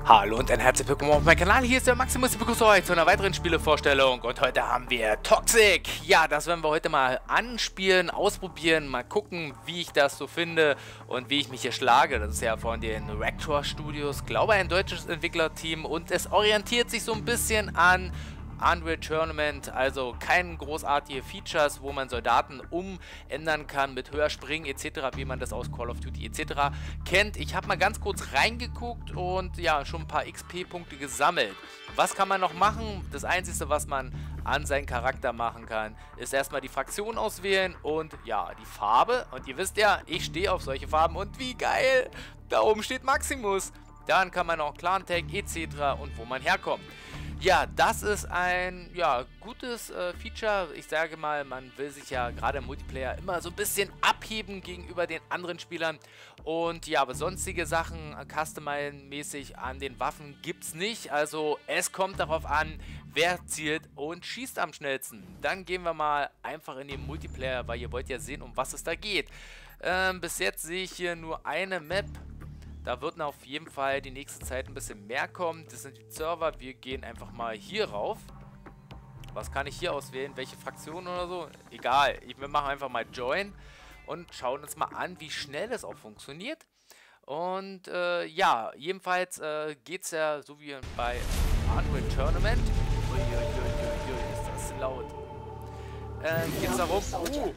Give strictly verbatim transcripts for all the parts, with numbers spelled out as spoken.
Hallo und ein herzlich willkommen auf meinem Kanal. Hier ist der Maximus. Ich begrüße euch zu einer weiteren Spielevorstellung. Und heute haben wir Toxic. Ja, das werden wir heute mal anspielen, ausprobieren, mal gucken, wie ich das so finde und wie ich mich hier schlage. Das ist ja von den Reactor Studios, glaube ein deutsches Entwicklerteam. Und es orientiert sich so ein bisschen an Unreal Tournament, also keine großartige Features, wo man Soldaten umändern kann mit höher springen et cetera, wie man das aus Call of Duty et cetera kennt. Ich habe mal ganz kurz reingeguckt und ja, schon ein paar X P-Punkte gesammelt. Was kann man noch machen? Das Einzige, was man an seinen Charakter machen kann, ist erstmal die Fraktion auswählen und ja, die Farbe. Und ihr wisst ja, ich stehe auf solche Farben und wie geil! Da oben steht Maximus. Dann kann man auch Clan-Tag et cetera und wo man herkommt. Ja, das ist ein ja, gutes äh, Feature. Ich sage mal, man will sich ja gerade im Multiplayer immer so ein bisschen abheben gegenüber den anderen Spielern. Und ja, aber sonstige Sachen, äh, Customizen-mäßig an den Waffen gibt es nicht. Also es kommt darauf an, wer zielt und schießt am schnellsten. Dann gehen wir mal einfach in den Multiplayer, weil ihr wollt ja sehen, um was es da geht. Ähm, bis jetzt sehe ich hier nur eine Map. Da wird auf jeden Fall die nächste Zeit ein bisschen mehr kommen. Das sind die Server. Wir gehen einfach mal hier rauf. Was kann ich hier auswählen? Welche Fraktion oder so? Egal. Wir machen einfach mal Join und schauen uns mal an, wie schnell es auch funktioniert. Und äh, ja, jedenfalls äh, geht es ja so wie bei Unreal Tournament. Uiuiuiui, ist das laut. Äh, geht es darum, uh,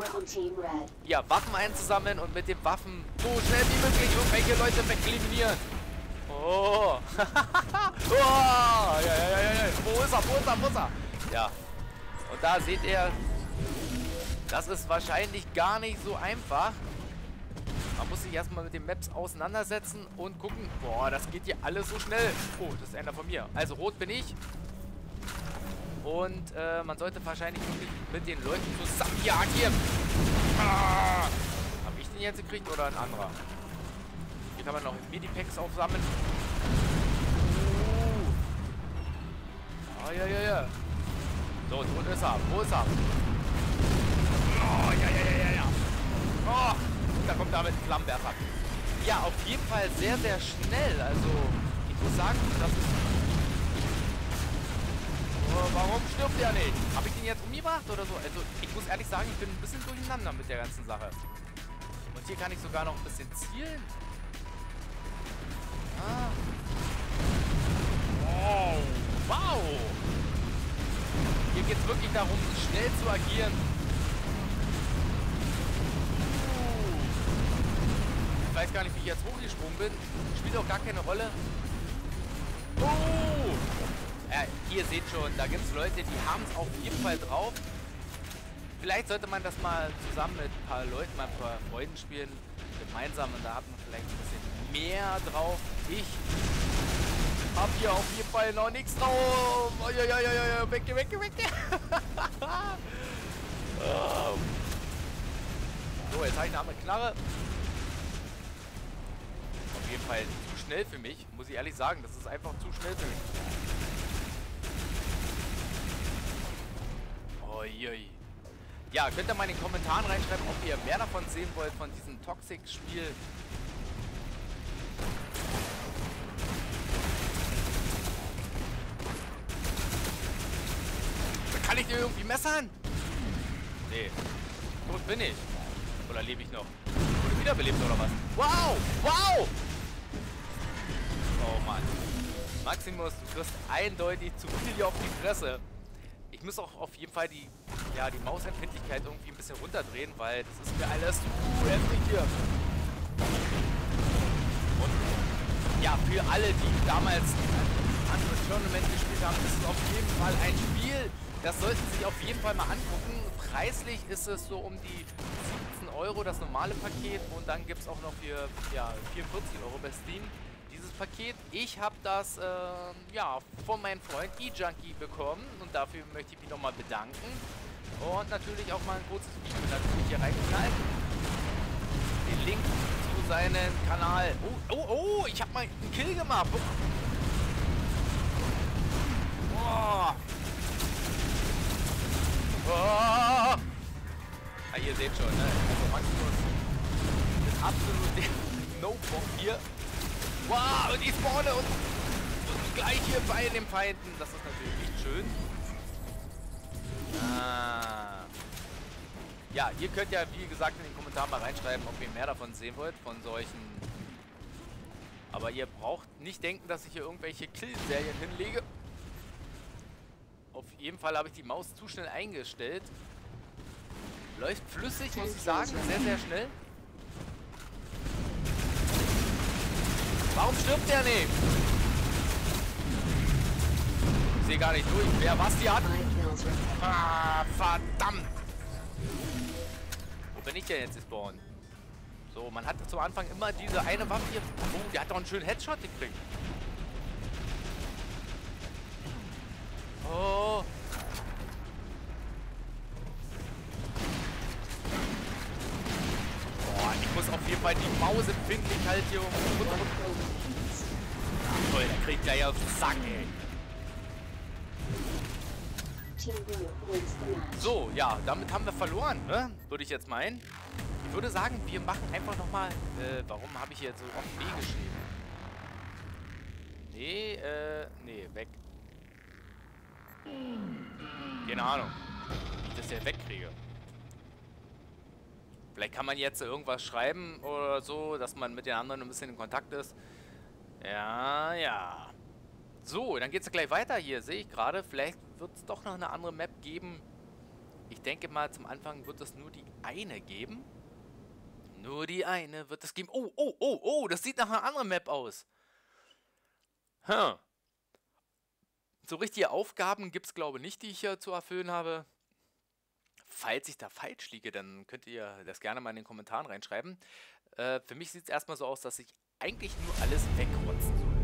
ja, Waffen einzusammeln und mit den Waffen so schnell wie möglich irgendwelche Leute wegeliminieren. Oh. Oh. Ja, ja, ja, ja. Wo ist er? Wo ist er? Wo ist er? Ja. Und da seht ihr, das ist wahrscheinlich gar nicht so einfach. Man muss sich erstmal mit den Maps auseinandersetzen und gucken. Boah, das geht hier alles so schnell. Oh, das ist einer von mir. Also rot bin ich. Und äh, man sollte wahrscheinlich wirklich mit den Leuten zusammen hier agieren. Ah! Habe ich den jetzt gekriegt oder ein anderer? Hier kann man noch Medipacks aufsammeln. Oh. Oh, ja, ja, ja. So, wo ist er? Wo ist er? Oh, ja, ja, ja, ja, ja. Oh, da kommt er mit dem Flammenwerfer. Ja, auf jeden Fall sehr, sehr schnell. Also, ich muss sagen, das ist... Warum stirbt der nicht? Habe ich den jetzt umgebracht oder so? Also, ich muss ehrlich sagen, ich bin ein bisschen durcheinander mit der ganzen Sache. Und hier kann ich sogar noch ein bisschen zielen. Ah. Oh, wow. Hier geht es wirklich darum, schnell zu agieren. Uh. Ich weiß gar nicht, wie ich jetzt hochgesprungen bin. Spielt auch gar keine Rolle. Oh. Ja, ihr seht schon, da gibt es Leute, die haben es auf jeden Fall drauf. Vielleicht sollte man das mal zusammen mit ein paar Leuten, mal ein paar Freunden spielen, gemeinsam, und da hat man vielleicht ein bisschen mehr drauf. Ich hab hier auf jeden Fall noch nichts drauf. Oh, ja, ja, ja, ja, weg, weg, weg. Oh. So, jetzt habe ich eine andere Knarre. Auf jeden Fall zu schnell für mich, muss ich ehrlich sagen. Das ist einfach zu schnell für mich. Uiui. Ja, könnt ihr mal in den Kommentaren reinschreiben, ob ihr mehr davon sehen wollt, von diesem Toxic-Spiel. Kann ich dir irgendwie messern? Nee. Tot bin ich. Oder lebe ich noch? Wurde wiederbelebt oder was? Wow! Wow! Oh Mann. Maximus, du kriegst eindeutig zu viel hier auf die Fresse. Ich muss auch auf jeden Fall die, ja, die Mausempfindlichkeit irgendwie ein bisschen runterdrehen, weil das ist mir alles zu heftig hier. Und ja, für alle, die damals Unreal Tournament gespielt haben, ist es auf jeden Fall ein Spiel, das sollten Sie sich auf jeden Fall mal angucken. Preislich ist es so um die siebzehn Euro, das normale Paket, und dann gibt es auch noch für ja, vierundvierzig Euro bei Steam dieses Paket. Ich habe das äh, ja, von meinem Freund E-Junkie bekommen und dafür möchte ich mich nochmal bedanken. Und natürlich auch mal ein kurzes Video natürlich hier reingeknallt. Den Link zu seinem Kanal. Oh, oh, oh, ich habe mal einen Kill gemacht. Oh. Oh. Ja, ihr seht schon, ne? Also Maximus ist absolut No-Bock hier. Wow, und ich spawne und gleich hier bei den Feinden. Das ist natürlich nicht schön. Ah. Ja, ihr könnt ja, wie gesagt, in den Kommentaren mal reinschreiben, ob ihr mehr davon sehen wollt, von solchen... Aber ihr braucht nicht denken, dass ich hier irgendwelche Kill-Serien hinlege. Auf jeden Fall habe ich die Maus zu schnell eingestellt. Läuft flüssig, muss ich sagen. Sehr, sehr schnell. Warum stirbt der nicht? Ich sehe gar nicht durch, wer was die hat. Ah, verdammt. Wo bin ich denn jetzt gespawnt? So, man hat zum Anfang immer diese eine Waffe hier. Oh, die hat doch einen schönen Headshot gekriegt. Oh. Boah, ich muss auf jeden Fall die Maus empfindlich halt hier runter. Toll, der kriegt gleich auf den Sack, ey. So, ja, damit haben wir verloren, ne? Würde ich jetzt meinen. Ich würde sagen, wir machen einfach nochmal... Äh, warum habe ich hier so oft B geschrieben? Nee, äh, nee, weg. Keine Ahnung, wie ich das hier wegkriege. Vielleicht kann man jetzt irgendwas schreiben oder so, dass man mit den anderen ein bisschen in Kontakt ist. Ja, ja. So, dann geht es gleich weiter hier, sehe ich gerade. Vielleicht wird es doch noch eine andere Map geben. Ich denke mal, zum Anfang wird es nur die eine geben. Nur die eine wird es geben. Oh, oh, oh, oh, das sieht nach einer anderen Map aus. Hm. So richtige Aufgaben gibt es, glaube ich, nicht, die ich hier zu erfüllen habe. Falls ich da falsch liege, dann könnt ihr das gerne mal in den Kommentaren reinschreiben. Äh, für mich sieht es erstmal so aus, dass ich eigentlich nur alles wegrotzen soll.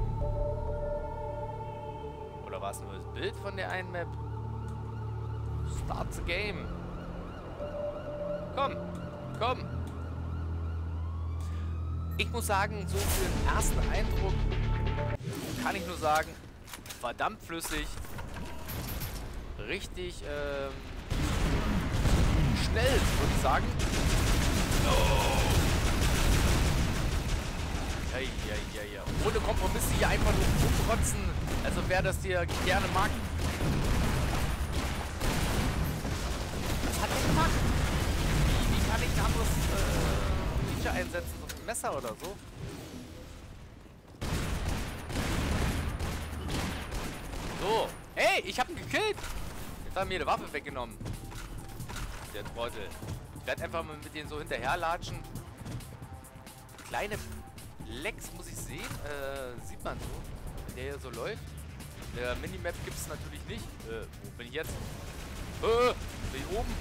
Oder war es nur das Bild von der einen Map? Start the game. Komm, komm. Ich muss sagen, so für den ersten Eindruck kann ich nur sagen, verdammt flüssig. Richtig ähm, schnell, würde ich sagen. Oh. Ja, ja, ja, ja. Ohne Kompromisse hier einfach nur rumrotzen. Also wer das hier gerne mag. Was hat der gemacht? Wie, wie kann ich ein anderes äh, Feature einsetzen? So ein Messer oder so? So. Hey, ich hab ihn gekillt. Jetzt haben mir eine Waffe weggenommen. Der Trottel. Ich werde einfach mal mit denen so hinterherlatschen. Kleine Lecks muss ich sehen. Äh, sieht man so. Wenn der hier so läuft. Der Minimap gibt es natürlich nicht. Äh, wo bin ich jetzt? Äh, bin ich oben?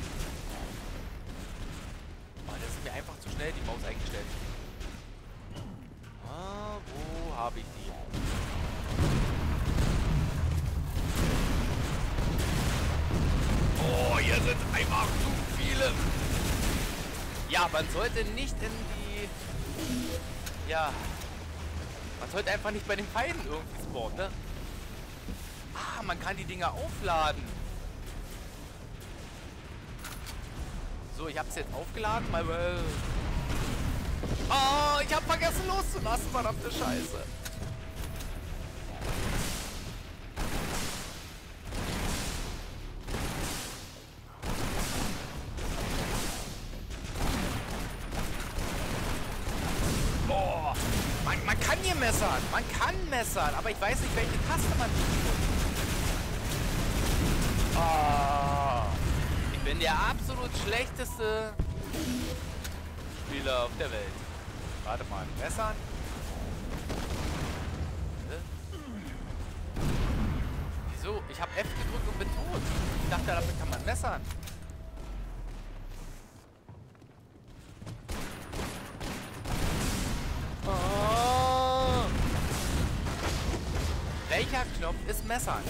Oh, das ist mir einfach zu schnell, die Maus eingestellt. Ah, wo habe ich die? Oh, hier sind einfach zu viele. Ja, man sollte nicht in die... Ja... Man sollte einfach nicht bei den Feinden irgendwie spawnen, ne? Ah, man kann die Dinger aufladen. So, ich hab's jetzt aufgeladen. Mal... Oh, ich hab vergessen loszulassen, verdammte Scheiße. Boah, man, man kann hier messern. Man kann messern, aber ich weiß nicht, welche Taste man drücken muss. Oh, ich bin der absolut schlechteste Spieler auf der Welt. Warte mal, messern. Wieso? Ich habe F gedrückt und bin tot. Ich dachte, damit kann man messern. Oh. Welcher Knopf ist Messern?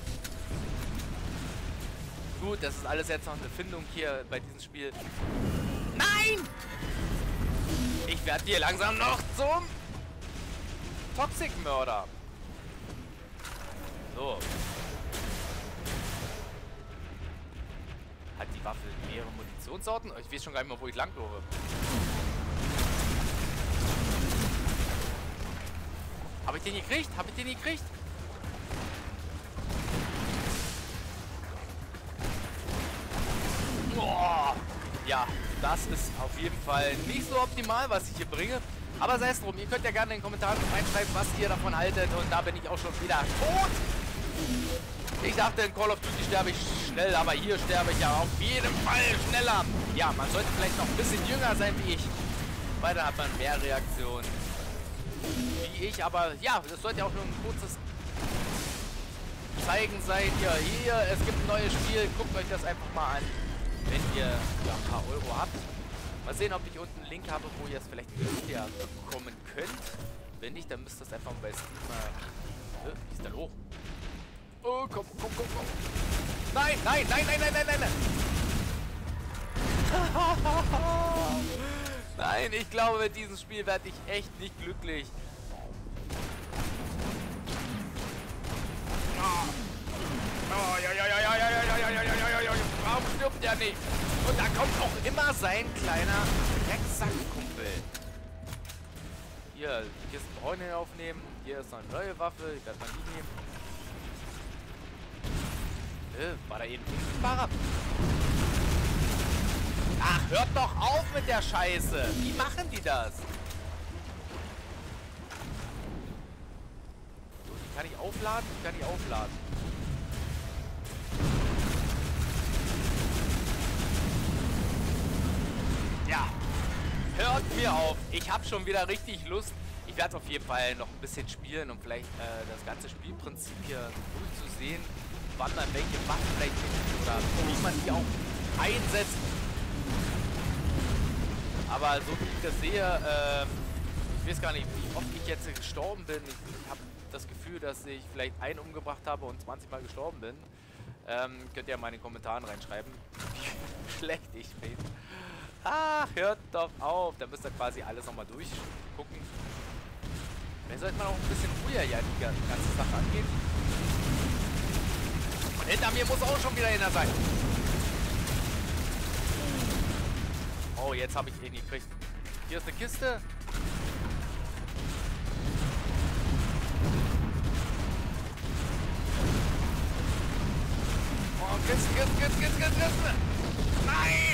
Gut, das ist alles jetzt noch eine Findung hier bei diesem Spiel. Nein! Ich werde hier langsam noch zum Toxic-Mörder. So. Hat die Waffe mehrere Munitionssorten? Ich weiß schon gar nicht mehr, wo ich lang laufe. Habe ich den gekriegt? Habe ich den gekriegt? ja, das ist auf jeden Fall nicht so optimal, was ich hier bringe. Aber sei es drum, ihr könnt ja gerne in den Kommentaren reinschreiben, was ihr davon haltet. Und da bin ich auch schon wieder tot. Ich dachte, in Call of Duty sterbe ich schnell, aber hier sterbe ich ja auf jeden Fall schneller. Ja, man sollte vielleicht noch ein bisschen jünger sein wie ich, weil dann hat man mehr Reaktionen wie ich. Aber ja, das sollte ja auch nur ein kurzes Zeigen sein. Ja, hier, es gibt ein neues Spiel. Guckt euch das einfach mal an, wenn ihr ja, ein paar Euro habt. Mal sehen, ob ich unten einen Link habe, wo ihr es vielleicht günstiger bekommen könnt. Wenn nicht, dann müsst ihr es einfach bei Steam mal... Äh, wie ist denn hoch? Oh, komm, komm, komm, komm. Nein, nein, nein, nein, nein, nein, nein, nein. Nein, ich glaube, mit diesem Spiel werde ich echt nicht glücklich. Oh, ja, ja, ja, ja, ja, ja, ja, ja, ja, ja, ja, warum stirbt der nicht? Und da kommt auch immer sein kleiner Drecksackkumpel. Hier, die Kisten brauchen wir aufnehmen. Hier ist noch eine neue Waffe. Ich werde mal die nehmen. Äh, war da eben ein Fahrer? Ach, hört doch auf mit der Scheiße. Wie machen die das? So, die kann ich aufladen? Die kann ich aufladen. Ja, hört mir auf. Ich habe schon wieder richtig Lust. Ich werde auf jeden Fall noch ein bisschen spielen, um vielleicht äh, das ganze Spielprinzip hier durchzusehen, wann man welche Waffen vielleicht findet oder wie man die auch einsetzt. Aber so wie ich das sehe, äh, ich weiß gar nicht, wie oft ich jetzt gestorben bin. Ich habe das Gefühl, dass ich vielleicht einen umgebracht habe und zwanzig Mal gestorben bin. Ähm, könnt ihr mal in den Kommentaren reinschreiben, wie schlecht ich bin. Ach, hört doch auf. Da müsst ihr quasi alles nochmal durchgucken. Vielleicht sollte man auch ein bisschen früher ja die ganze Sache angehen. Und hinter mir muss auch schon wieder einer sein. Oh, jetzt habe ich ihn gekriegt. Hier ist eine Kiste. Oh, Kiste, Kiste, Kiste, Kiste, Kiste. Nein!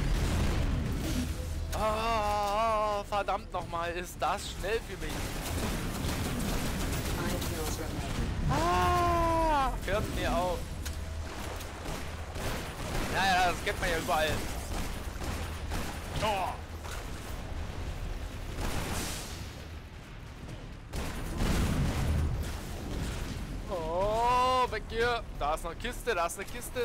Oh, verdammt nochmal, ist das schnell für mich. Ah, hört mir auf. Ja, ja, das kennt man ja überall. Oh. Oh, weg hier. Da ist eine Kiste, da ist eine Kiste.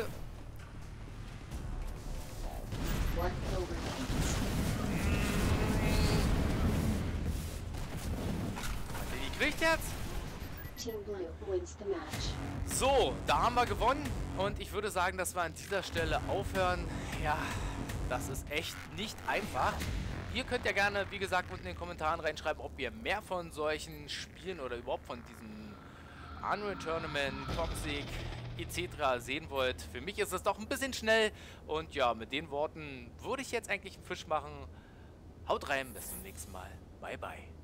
Die kriegt jetzt. So, da haben wir gewonnen. Und ich würde sagen, dass wir an dieser Stelle aufhören. Ja, das ist echt nicht einfach. Ihr könnt ja gerne, wie gesagt, unten in den Kommentaren reinschreiben, ob ihr mehr von solchen Spielen oder überhaupt von diesem Unreal Tournament, Toxic et cetera sehen wollt. Für mich ist es doch ein bisschen schnell. Und ja, mit den Worten würde ich jetzt eigentlich einen Fisch machen. Haut rein, bis zum nächsten Mal. Bye, bye.